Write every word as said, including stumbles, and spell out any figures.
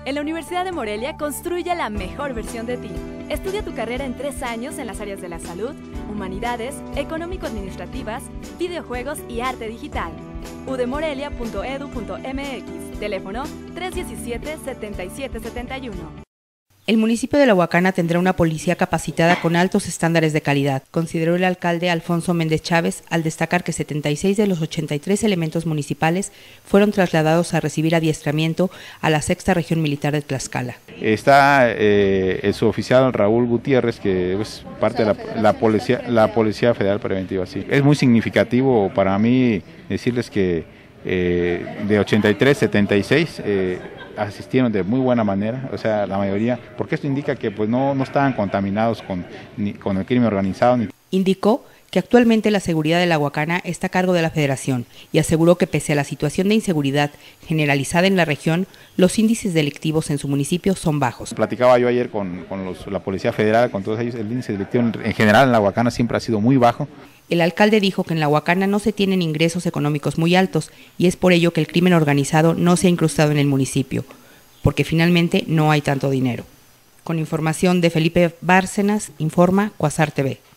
En la Universidad de Morelia construye la mejor versión de ti. Estudia tu carrera en tres años en las áreas de la salud, humanidades, económico-administrativas, videojuegos y arte digital. u d morelia punto e d u punto m x, teléfono tres uno siete, siete siete siete uno. El municipio de La Huacana tendrá una policía capacitada con altos estándares de calidad, consideró el alcalde Alfonso Méndez Chávez al destacar que setenta y seis de los ochenta y tres elementos municipales fueron trasladados a recibir adiestramiento a la sexta región militar de Tlaxcala. Está eh, el suboficial Raúl Gutiérrez, que es parte de la, la, policía, la Policía Federal Preventiva. Sí. Es muy significativo para mí decirles que eh, de ochenta y tres, setenta y seis eh, asistieron de muy buena manera, o sea, la mayoría, porque esto indica que pues no, no estaban contaminados con, ni, con el crimen organizado. Ni... Indicó que actualmente la seguridad de La Huacana está a cargo de la Federación y aseguró que pese a la situación de inseguridad generalizada en la región, los índices delictivos en su municipio son bajos. Platicaba yo ayer con, con los, la Policía Federal, con todos ellos, el índice delictivo en, en general en La Huacana siempre ha sido muy bajo. El alcalde dijo que en La Huacana no se tienen ingresos económicos muy altos y es por ello que el crimen organizado no se ha incrustado en el municipio, porque finalmente no hay tanto dinero. Con información de Felipe Bárcenas, informa Cuasar T V.